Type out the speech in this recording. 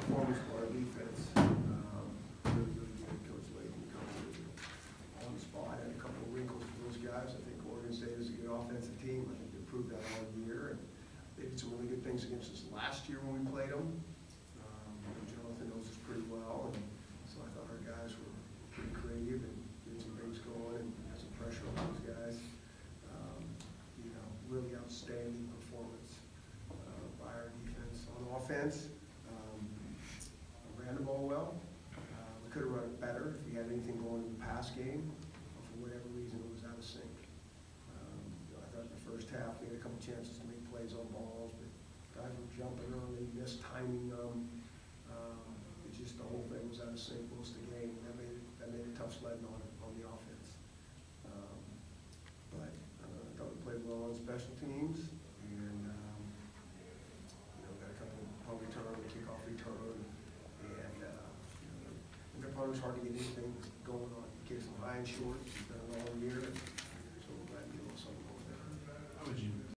performance for our defense. Really, really good. Coach Layton coached on the spot. Had a couple of wrinkles for those guys. I think Oregon State is a good offensive team. I think they proved that all year. And they did some really good things against us last year when we played them. Jonathan knows us pretty well, and so I thought our guys were pretty creative and did some things going and had some pressure on those guys. You know, really outstanding performance by our defense. On offense, ran the ball well. We could have run it better if we had anything going in the pass game. For whatever reason, it was out of sync. You know, I thought in the first half we had a couple chances to make plays on balls, but guys were jumping early, missed timing them. It's just the whole thing was out of sync most of the game, and that made it tough sledding on the offense. But I thought we played well on special teams, and you know, got a couple of punt return, kickoff return, and you know, the punt was hard to get anything going on. Kids some high and short, he's done it all year.